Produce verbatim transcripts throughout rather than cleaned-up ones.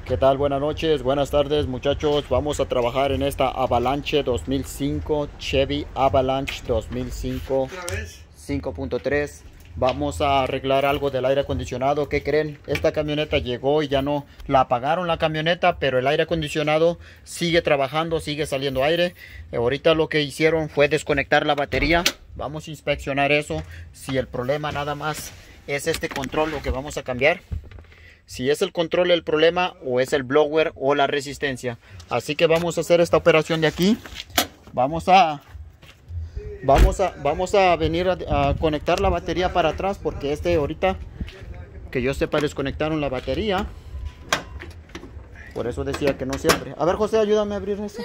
¿Qué tal? Buenas noches, buenas tardes muchachos. Vamos a trabajar en esta Avalanche dos mil cinco, Chevy Avalanche dos mil cinco cinco punto tres. Vamos a arreglar algo del aire acondicionado. ¿Qué creen? Esta camioneta llegó y ya no la apagaron la camioneta, pero el aire acondicionado sigue trabajando, sigue saliendo aire. Ahorita lo que hicieron fue desconectar la batería. Vamos a inspeccionar eso. Si el problema nada más es este control, lo que vamos a cambiar. Si es el control el problema, o es el blower o la resistencia. Así que vamos a hacer esta operación de aquí. Vamos a Vamos a, vamos a venir a, a conectar la batería para atrás, porque este ahorita, que yo sepa, desconectaron la batería. Por eso decía que no siempre. A ver, José, ayúdame a abrir eso.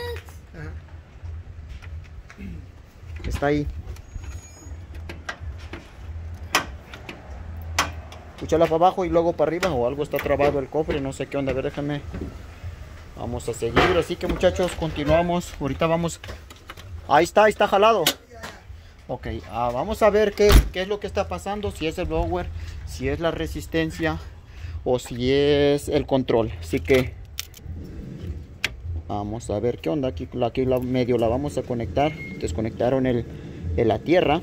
Está ahí. Escúchala para abajo y luego para arriba, o algo está trabado el cofre, no sé qué onda. A ver, déjame. Vamos a seguir, así que muchachos, continuamos. Ahorita vamos. Ahí está, ahí está jalado. Ok, uh, vamos a ver qué, qué es lo que está pasando, si es el blower, si es la resistencia o si es el control. Así que vamos a ver qué onda. Aquí, aquí la medio la vamos a conectar. Desconectaron el, el la tierra.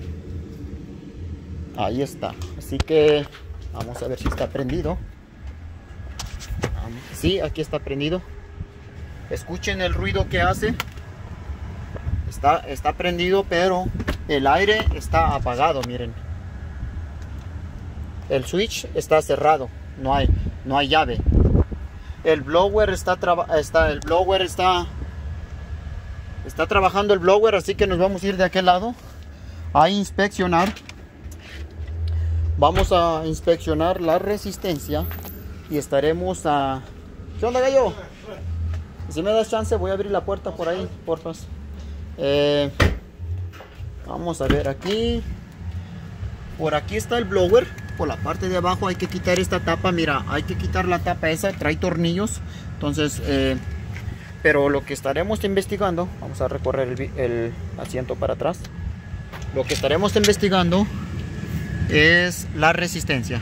Ahí está. Así que vamos a ver si está prendido. Um, sí, aquí está prendido. Escuchen el ruido que hace. Está, está prendido, pero el aire está apagado, miren. El switch está cerrado, no hay, no hay llave. El blower está, está, el blower está, está trabajando el blower, así que nos vamos a ir de aquel lado a inspeccionar. Vamos a inspeccionar la resistencia y estaremos a... ¿Qué onda, gallo? Si me das chance, voy a abrir la puerta por ahí, porfa. Eh, vamos a ver aquí. Por aquí está el blower. Por la parte de abajo hay que quitar esta tapa. Mira, hay que quitar la tapa esa. Trae tornillos. Entonces, eh, pero lo que estaremos investigando, vamos a recorrer el, el asiento para atrás. Lo que estaremos investigando es la resistencia.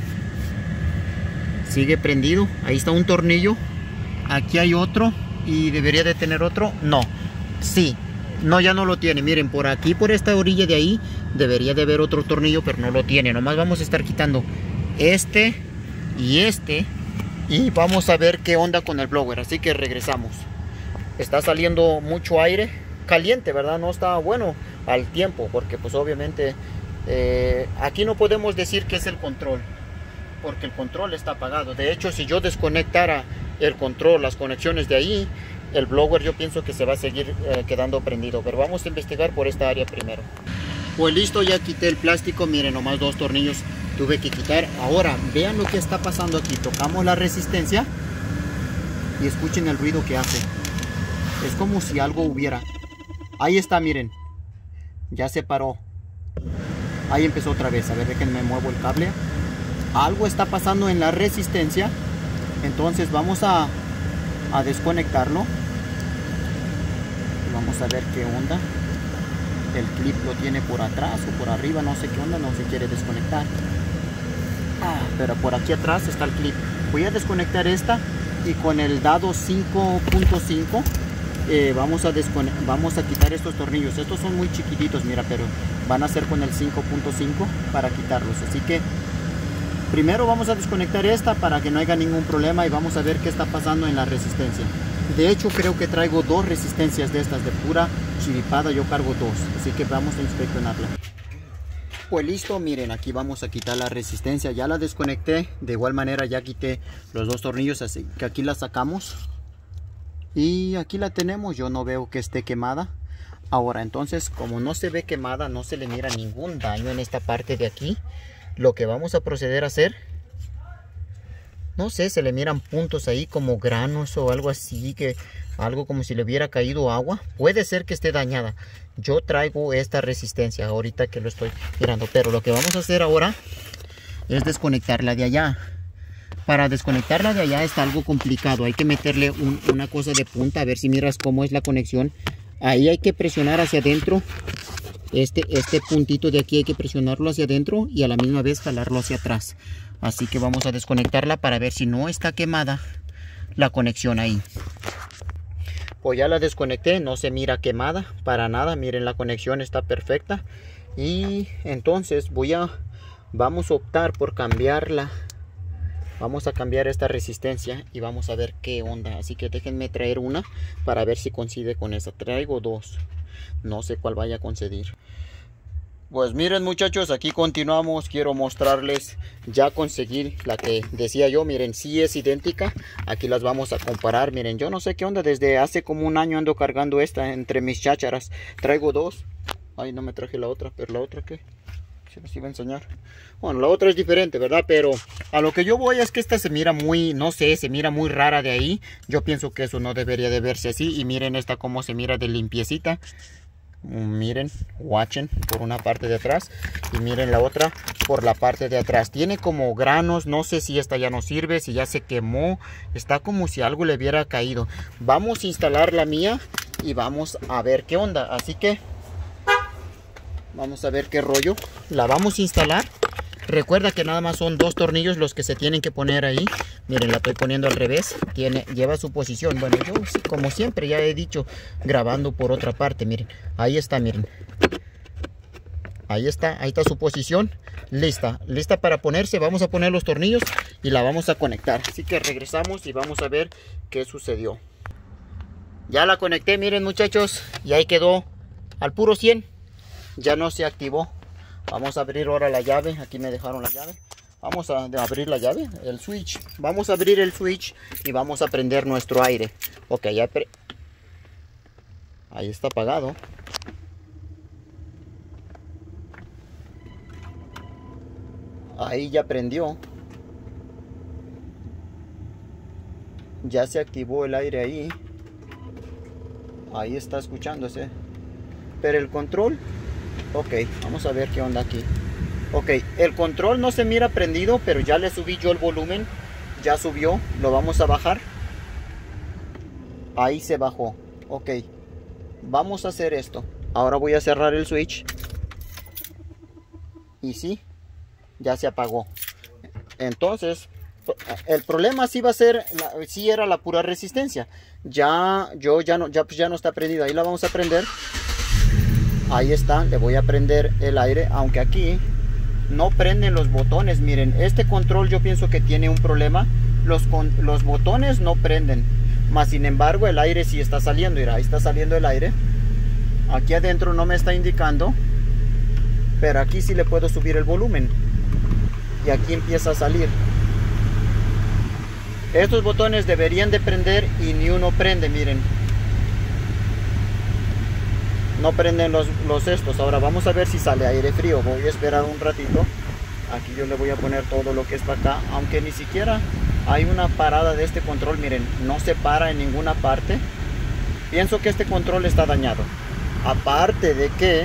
Sigue prendido. Ahí está un tornillo. Aquí hay otro. Y debería de tener otro. No. Sí. No, ya no lo tiene. Miren, por aquí, por esta orilla de ahí, debería de haber otro tornillo, pero no lo tiene. Nomás vamos a estar quitando este y este. Y vamos a ver qué onda con el blower. Así que regresamos. Está saliendo mucho aire caliente, ¿verdad? No está bueno al tiempo, porque pues obviamente eh, aquí no podemos decir que es el control, porque el control está apagado. De hecho, si yo desconectara el control, las conexiones de ahí, el blower yo pienso que se va a seguir eh, quedando prendido, pero vamos a investigar por esta área primero. Pues listo, ya quité el plástico. Miren, nomás dos tornillos tuve que quitar. Ahora vean lo que está pasando aquí. Tocamos la resistencia y escuchen el ruido que hace. Es como si algo hubiera. Ahí está, miren, ya se paró. Ahí empezó otra vez. A ver, déjenme muevo el cable. Algo está pasando en la resistencia. Entonces vamos a a desconectarlo. Vamos a ver qué onda. El clip lo tiene por atrás o por arriba, no sé qué onda, no se quiere desconectar. Ah, pero por aquí atrás está el clip. Voy a desconectar esta y con el dado cinco punto cinco eh, vamos a vamos a quitar estos tornillos. Estos son muy chiquititos, mira, pero van a ser con el cinco punto cinco para quitarlos. Así que primero vamos a desconectar esta para que no haya ningún problema y vamos a ver qué está pasando en la resistencia. De hecho, creo que traigo dos resistencias de estas de pura chiripada. Yo cargo dos, así que vamos a inspeccionarla. Pues listo, miren, aquí vamos a quitar la resistencia. Ya la desconecté, de igual manera ya quité los dos tornillos, así que aquí la sacamos. Y aquí la tenemos, yo no veo que esté quemada. Ahora, entonces, como no se ve quemada, no se le mira ningún daño en esta parte de aquí. Lo que vamos a proceder a hacer, no sé, se le miran puntos ahí como granos o algo así, que algo como si le hubiera caído agua. Puede ser que esté dañada. Yo traigo esta resistencia ahorita que lo estoy mirando, pero lo que vamos a hacer ahora es desconectarla de allá. Para desconectarla de allá está algo complicado. Hay que meterle un, una cosa de punta, a ver si miras cómo es la conexión. Ahí hay que presionar hacia adentro. Este, este puntito de aquí hay que presionarlo hacia adentro y a la misma vez jalarlo hacia atrás. Así que vamos a desconectarla para ver si no está quemada. la conexión ahí. Pues ya la desconecté, no se mira quemada para nada. Miren, la conexión está perfecta. Y entonces voy a vamos a optar por cambiarla. Vamos a cambiar esta resistencia y vamos a ver qué onda. Así que déjenme traer una para ver si coincide con esa. Traigo dos, no sé cuál vaya a coincidir. Pues miren, muchachos, aquí continuamos. Quiero mostrarles, ya conseguir la que decía yo. Miren, sí es idéntica. Aquí las vamos a comparar. Miren, yo no sé qué onda. Desde hace como un año ando cargando esta entre mis chácharas. Traigo dos. Ay, no me traje la otra. Pero la otra, ¿qué? Se les iba a enseñar. Bueno, la otra es diferente, ¿verdad? Pero a lo que yo voy es que esta se mira muy, no sé, se mira muy rara de ahí. Yo pienso que eso no debería de verse así. Y miren esta cómo se mira de limpiecita. Miren, watchen por una parte de atrás y miren la otra por la parte de atrás. Tiene como granos, no sé si esta ya no sirve, si ya se quemó. Está como si algo le hubiera caído. Vamos a instalar la mía y vamos a ver qué onda. Así que vamos a ver qué rollo. La vamos a instalar. Recuerda que nada más son dos tornillos los que se tienen que poner ahí. Miren, la estoy poniendo al revés. Tiene, lleva su posición. Bueno, yo como siempre ya he dicho, grabando por otra parte. Miren, ahí está, miren. Ahí está, ahí está su posición. Lista, lista para ponerse. Vamos a poner los tornillos y la vamos a conectar. Así que regresamos y vamos a ver qué sucedió. Ya la conecté, miren, muchachos. Y ahí quedó al puro cien. Ya no se activó. Vamos a abrir ahora la llave. Aquí me dejaron la llave. Vamos a abrir la llave, el switch. Vamos a abrir el switch y vamos a prender nuestro aire. Ok, ya pre... ahí está apagado. Ahí ya prendió. Ya se activó el aire ahí. Ahí está escuchándose. Pero el control... Ok, vamos a ver qué onda aquí. Ok, el control no se mira prendido, pero ya le subí yo el volumen. Ya subió, lo vamos a bajar. Ahí se bajó. Ok, vamos a hacer esto. Ahora voy a cerrar el switch. Y sí, ya se apagó. Entonces, el problema sí va a ser, sí era la pura resistencia. Ya, yo ya no, ya, pues ya no está prendido. Ahí la vamos a prender. Ahí está, le voy a prender el aire, aunque aquí no prenden los botones. Miren, este control yo pienso que tiene un problema. Los, con, los botones no prenden, más sin embargo el aire sí está saliendo. Mira, ahí está saliendo el aire. Aquí adentro no me está indicando, pero aquí sí le puedo subir el volumen y aquí empieza a salir. Estos botones deberían de prender y ni uno prende, miren. No prenden los, los estos. Ahora vamos a ver si sale aire frío. Voy a esperar un ratito. Aquí yo le voy a poner todo lo que está acá. Aunque ni siquiera hay una parada de este control. Miren, no se para en ninguna parte. Pienso que este control está dañado. Aparte de que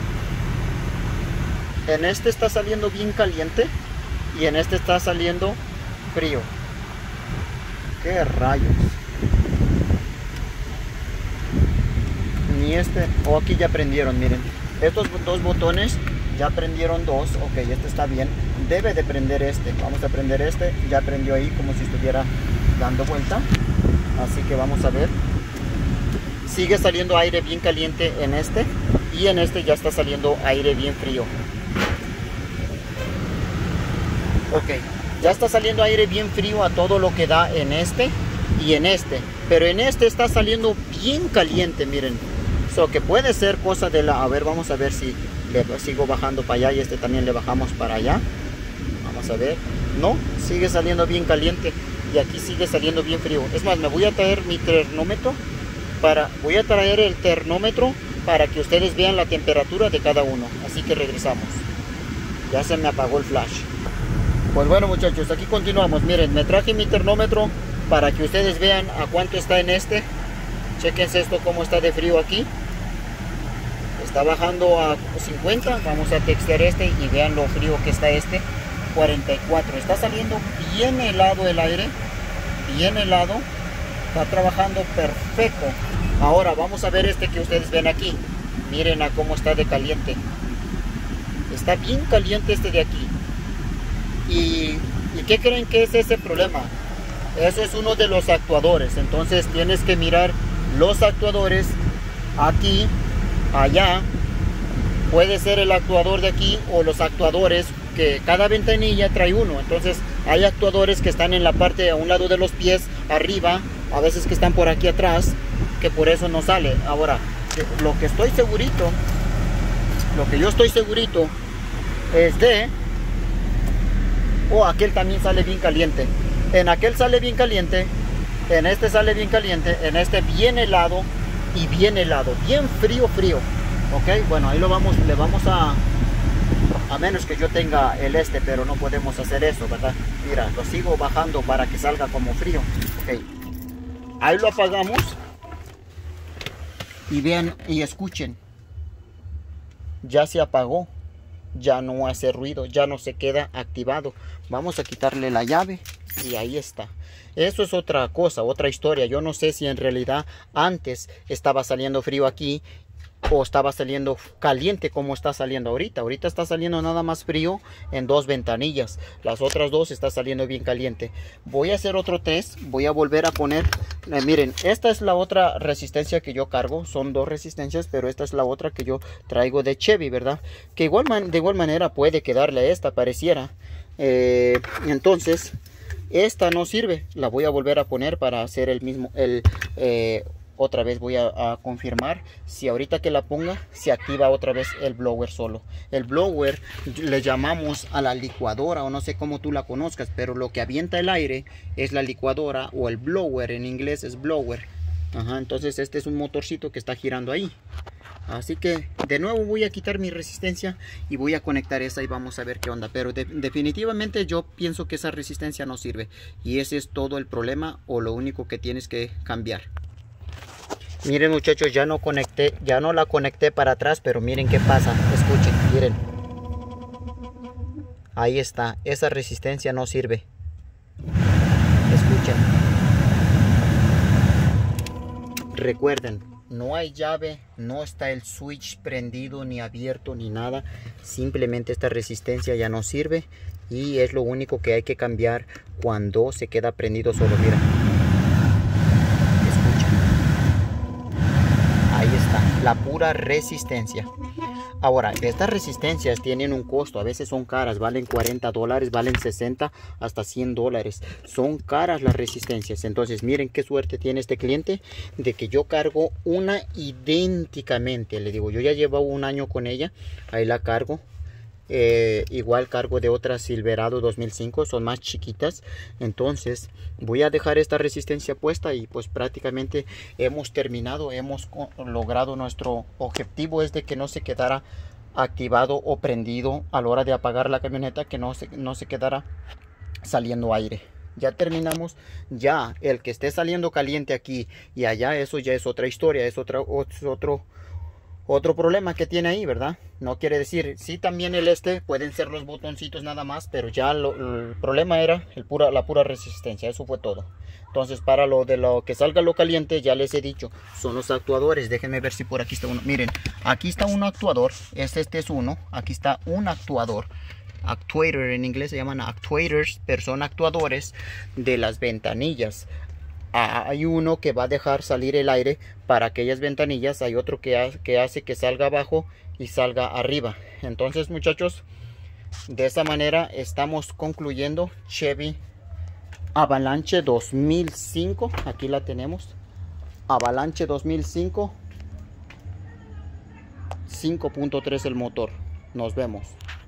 en este está saliendo bien caliente y en este está saliendo frío. ¡Qué rayos! Ni este, o oh, aquí ya prendieron, miren. Estos dos botones ya prendieron dos. Ok, este está bien. Debe de prender este. Vamos a prender este. Ya prendió ahí como si estuviera dando vuelta. Así que vamos a ver. Sigue saliendo aire bien caliente en este. Y en este ya está saliendo aire bien frío. Ok, ya está saliendo aire bien frío a todo lo que da en este y en este. Pero en este está saliendo bien caliente, miren. So que puede ser cosa de la... A ver, vamos a ver si le sigo bajando para allá y este también le bajamos para allá. Vamos a ver. No, sigue saliendo bien caliente y aquí sigue saliendo bien frío. Es más, me voy a traer mi termómetro para... Voy a traer el termómetro para que ustedes vean la temperatura de cada uno. Así que regresamos. Ya se me apagó el flash. Pues bueno, muchachos, aquí continuamos. Miren, me traje mi termómetro para que ustedes vean a cuánto está en este. Chequense esto cómo está de frío aquí. Está bajando a cincuenta. Vamos a textear este y vean lo frío que está este. cuarenta y cuatro. Está saliendo bien helado el aire. Bien helado. Está trabajando perfecto. Ahora vamos a ver este que ustedes ven aquí. Miren a cómo está de caliente. Está bien caliente este de aquí. ¿Y, ¿y qué creen que es ese problema? eso es uno de los actuadores. Entonces tienes que mirar los actuadores aquí, allá. Puede ser el actuador de aquí o los actuadores que cada ventanilla trae uno. Entonces hay actuadores que están en la parte a un lado de los pies, arriba, a veces que están por aquí atrás, que por eso no sale. Ahora, lo que estoy segurito, lo que yo estoy segurito es de, oh, aquel también sale bien caliente. En aquel sale bien caliente, en este sale bien caliente, en este bien helado y bien helado, bien frío, frío. Ok, bueno, ahí lo vamos, le vamos a, a menos que yo tenga el este, pero no podemos hacer eso, ¿verdad? Mira, lo sigo bajando para que salga como frío. Ok, ahí lo apagamos y vean y escuchen, ya se apagó, ya no hace ruido, ya no se queda activado. Vamos a quitarle la llave y ahí está. Eso es otra cosa, otra historia. Yo no sé si en realidad antes estaba saliendo frío aquí o estaba saliendo caliente como está saliendo ahorita. Ahorita está saliendo nada más frío en dos ventanillas. Las otras dos está saliendo bien caliente. Voy a hacer otro test. Voy a volver a poner. Eh, miren, esta es la otra resistencia que yo cargo. Son dos resistencias, pero esta es la otra que yo traigo de Chevy, ¿verdad? Que igual man, de igual manera puede quedarle a esta, pareciera. Eh, entonces, esta no sirve. La voy a volver a poner para hacer el mismo... el eh, otra vez voy a, a confirmar si ahorita que la ponga se activa otra vez el blower solo. El blower le llamamos a la licuadora, o no sé cómo tú la conozcas, pero lo que avienta el aire es la licuadora, o el blower, en inglés es blower. Ajá, entonces este es un motorcito que está girando ahí. Así que de nuevo voy a quitar mi resistencia y voy a conectar esa y vamos a ver qué onda. Pero de, definitivamente yo pienso que esa resistencia no sirve, y ese es todo el problema, o lo único que tienes que cambiar. Miren, muchachos, ya no conecté, ya no la conecté para atrás, pero miren qué pasa. Escuchen, miren. Ahí está, esa resistencia no sirve. Escuchen. Recuerden, no hay llave, no está el switch prendido ni abierto ni nada. Simplemente esta resistencia ya no sirve y es lo único que hay que cambiar cuando se queda prendido solo. Mira. Ahí está, la pura resistencia. Ahora, estas resistencias tienen un costo, a veces son caras, valen cuarenta dólares, valen sesenta, hasta cien dólares. Son caras las resistencias. Entonces, miren qué suerte tiene este cliente de que yo cargo una idénticamente. Le digo, yo ya llevo un año con ella, ahí la cargo. Eh, igual cargo de otra Silverado dos mil cinco, son más chiquitas. Entonces voy a dejar esta resistencia puesta y pues prácticamente hemos terminado, hemos logrado nuestro objetivo, es de que no se quedara activado o prendido a la hora de apagar la camioneta, que no se, no se quedara saliendo aire. Ya terminamos. Ya el que esté saliendo caliente aquí y allá, eso ya es otra historia, es otra, es otro Otro problema que tiene ahí, ¿verdad? No quiere decir, sí, también el este pueden ser los botoncitos nada más, pero ya lo, el problema era el pura, la pura resistencia. Eso fue todo. Entonces, para lo de lo que salga lo caliente, ya les he dicho, son los actuadores. Déjenme ver si por aquí está uno. Miren, aquí está un actuador. Este, este es uno. Aquí está un actuador. Actuator en inglés se llaman actuators, pero son actuadores de las ventanillas. Hay uno que va a dejar salir el aire para aquellas ventanillas. Hay otro que, ha, que hace que salga abajo y salga arriba. Entonces, muchachos, de esa manera estamos concluyendo Chevy Avalanche dos mil cinco. Aquí la tenemos. Avalanche dos mil cinco. cinco punto tres el motor. Nos vemos.